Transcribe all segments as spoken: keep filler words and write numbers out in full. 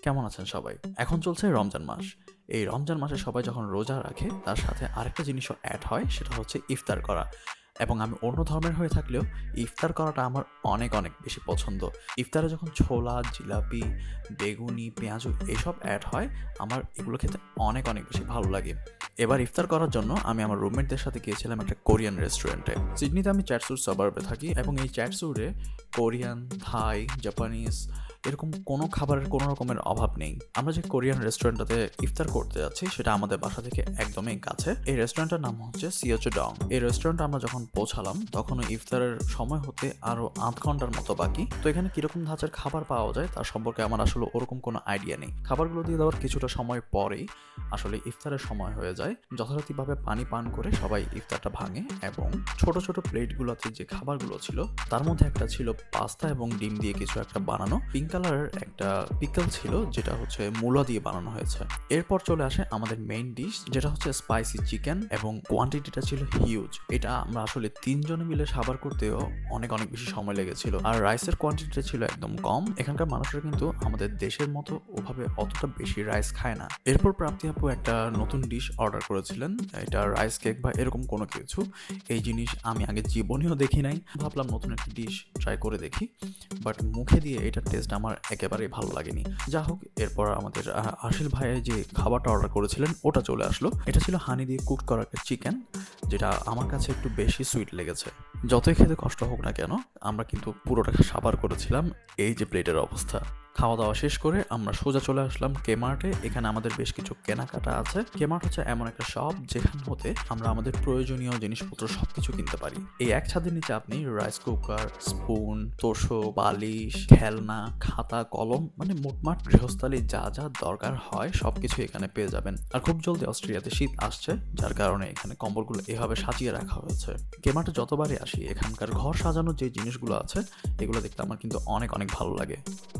কেমন আছেন সবাই? এখন চলছে রমজান মাস। এই রমজান মাসে সবাই যখন রোজা রাখে তার সাথে আরেকটা জিনিসও অ্যাড হয়, সেটা হচ্ছে ইফতার করা। এবং আমি অন্য ধর্মের হয়ে থাকলেও ইফতার করাটা আমার অনেক অনেক বেশি পছন্দ। ইফতারে যখন ছোলা, জিলাপি, বেগুনি, পেঁয়াজু এসব অ্যাড হয়, আমার এগুলো খেতে অনেক অনেক বেশি ভালো লাগে। এবার ইফতার করার জন্য আমি আমার রুমমেটদের সাথে গিয়েছিলাম একটা কোরিয়ান রেস্টুরেন্টে। সিডনিতে আমি চ্যাটসুর সাবার্বে থাকি এবং এই চ্যাটসুরে কোরিয়ান, থাই, জাপানিজ এরকম কোনো খাবারের কোনো রকমের অভাব নেই। আমরা যে কোরিয়ান রেস্টুরেন্টটাতে ইফতার করতে যাচ্ছি সেটা আমাদের বাসা থেকে একদমই কাছে। এই রেস্টুরেন্টের নাম হচ্ছে সিওচুডং। এই রেস্টুরেন্টে আমরা যখন পৌঁছালাম তখন ইফতারের সময় হতে আরও আধ ঘন্টার মতো বাকি। তো এখানে কিরকম ধাঁচের খাবার পাওয়া যায় তার সম্পর্কে আমার আসলে ওরকম কোনো আইডিয়া নেই। খাবারগুলো দিয়ে দেওয়ার কিছুটা সময় পরেই আসলে ইফতারের সময় হয়ে যায়। যথারীতিভাবে পানি পান করে সবাই ইফতারটা ভাঙে এবং ছোট ছোট প্লেটগুলোতে যে খাবারগুলো ছিল তার মধ্যে একটা ছিল পাস্তা এবং ডিম দিয়ে কিছু একটা বানানো। পিঙ্ক কালারের একটা পিকল ছিল যেটা হচ্ছে মূলা দিয়ে বানানো হয়েছে। এরপর চলে আসে আমাদের মেইন ডিশ, যেটা হচ্ছে স্পাইসি চিকেন এবং কোয়ান্টিটিটা ছিল হিউজ। এটা আমরা আসলে তিনজনে মিলে সাবার করতেও অনেক অনেক বেশি সময় লেগেছিল। আর রাইসের কোয়ান্টিটিটা ছিল একদম কম। এখানকার মানুষরা কিন্তু আমাদের দেশের মতো ওভাবে অতটা বেশি রাইস খায় না। এরপর প্রাপ্তি আপু একটা নতুন ডিশ অর্ডার করেছিলেন, এটা রাইস কেক বা এরকম কোনো কিছু। এই জিনিস আমি আগে জীবনেও দেখি নাই, ভাবলাম নতুন একটা ডিশ ট্রাই করে দেখি, বাট মুখে দিয়ে এটার টেস্ট আমার একেবারেই ভালো লাগেনি। যা হোক, এরপর আমাদের আশিল ভাইয়ের যে খাবারটা অর্ডার করেছিলেন ওটা চলে আসলো। এটা ছিল হানি দিয়ে কুক করা একটা চিকেন, যেটা আমার কাছে একটু বেশি সুইট লেগেছে। যতই খেতে কষ্ট হোক না কেন, আমরা কিন্তু পুরোটা সাবার করেছিলাম। এই যে প্লেটের অবস্থা। খাওয়া দাওয়া শেষ করে আমরা সোজা চলে আসলাম কেমার্টে। এখানে আমাদের বেশ কিছু কেনাকাটা আছে। কেমার্ট হচ্ছে এমন একটা শপ যেখান হতে আমরা আমাদের প্রয়োজনীয় জিনিসপত্র সবকিছু কিনতে পারি। এই এক ছাদের নিচে আপনি রাইস কুকার, স্পুন, তোশো, বালিশ, খেলনা, খাতা, কলম, মানে মোটমাট গৃহস্থালী যা যা দরকার হয় সবকিছু এখানে পেয়ে যাবেন। আর খুব জলদি অস্ট্রেলিয়াতে শীত আসছে, যার কারণে এখানে কম্বলগুলো এভাবে সাজিয়ে রাখা হয়েছে। কেমার্টে যতবারই আসি এখানকার ঘর সাজানোর যে জিনিসগুলো আছে এগুলো দেখতে আমার কিন্তু অনেক অনেক ভালো লাগে।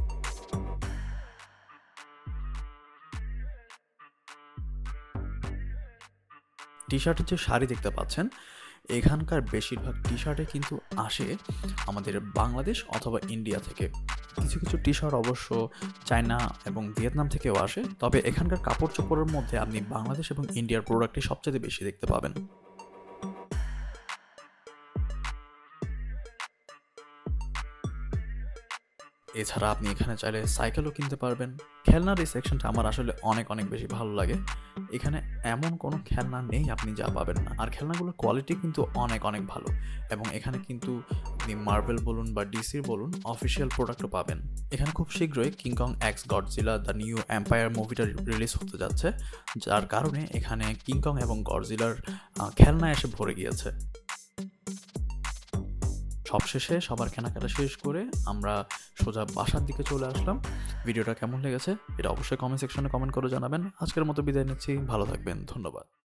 টি শার্টের যে শাড়ি দেখতে পাচ্ছেন, এখানকার বেশিরভাগ টি শার্টে কিন্তু আসে আমাদের বাংলাদেশ অথবা ইন্ডিয়া থেকে। কিছু কিছু টি শার্ট অবশ্য চায়না এবং ভিয়েতনাম থেকেও আসে, তবে এখানকার কাপড় চোপড়ের মধ্যে আপনি বাংলাদেশ এবং ইন্ডিয়ার প্রোডাক্টই সবচেয়ে বেশি দেখতে পাবেন। এছাড়া আপনি এখানে চাইলে সাইকেলও কিনতে পারবেন। খেলনার এই সেকশনটা আমার আসলে অনেক অনেক বেশি ভালো লাগে। এখানে এমন কোনো খেলনা নেই আপনি যা পাবেন না। আর খেলনাগুলোর কোয়ালিটি কিন্তু অনেক অনেক ভালো। এবং এখানে কিন্তু আপনি মার্বেল বলুন বা ডিসির বলুন অফিসিয়াল প্রোডাক্টও পাবেন। এখানে খুব শীঘ্রই King Kong x Godzilla the new empire মুভিটা রিলিজ হতে যাচ্ছে, যার কারণে এখানে কিংকং এবং গডজিলার খেলনা এসে ভরে গিয়েছে। সবশেষে সবার কেনাকাটা শেষ করে আমরা সোজা বাসার দিকে চলে আসলাম। ভিডিওটা কেমন লেগেছে এটা অবশ্যই কমেন্ট সেকশনে কমেন্ট করে জানাবেন। আজকের মতো বিদায় নিচ্ছি, ভালো থাকবেন, ধন্যবাদ।